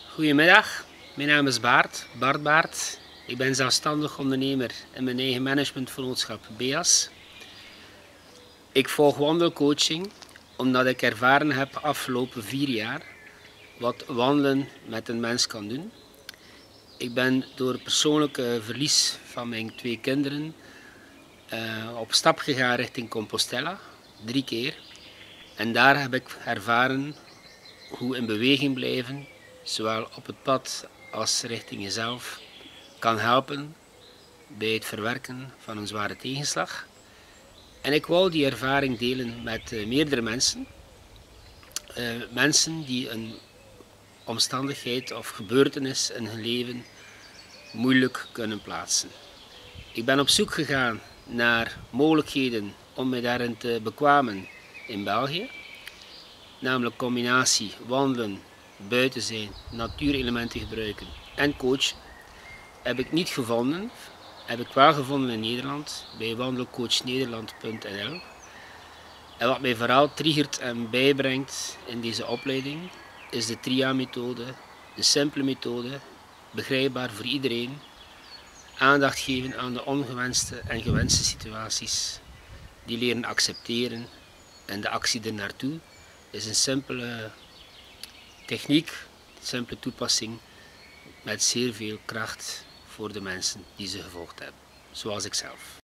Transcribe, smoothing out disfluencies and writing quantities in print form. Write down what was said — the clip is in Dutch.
Goedemiddag, mijn naam is Bart Baart. Ik ben zelfstandig ondernemer in mijn eigen managementvernootschap BEAS. Ik volg wandelcoaching omdat ik ervaren heb afgelopen 4 jaar wat wandelen met een mens kan doen. Ik ben door het persoonlijke verlies van mijn 2 kinderen op stap gegaan richting Compostela, 3 keer. En daar heb ik ervaren hoe in beweging blijven, zowel op het pad als richting jezelf, kan helpen bij het verwerken van een zware tegenslag. En ik wou die ervaring delen met meerdere mensen. Mensen die een omstandigheid of gebeurtenis in hun leven moeilijk kunnen plaatsen. Ik ben op zoek gegaan naar mogelijkheden om me daarin te bekwamen in België. Namelijk combinatie wandelen, buiten zijn, natuurelementen gebruiken en coachen. Heb ik niet gevonden, heb ik wel gevonden in Nederland, bij wandelcoachnederland.nl. En wat mij vooral triggert en bijbrengt in deze opleiding, is de TRIA-methode, een simpele methode, begrijpbaar voor iedereen. Aandacht geven aan de ongewenste en gewenste situaties, die leren accepteren en de actie ernaartoe is een simpele techniek, een simpele toepassing met zeer veel kracht voor de mensen die ze gevolgd hebben, zoals ik zelf.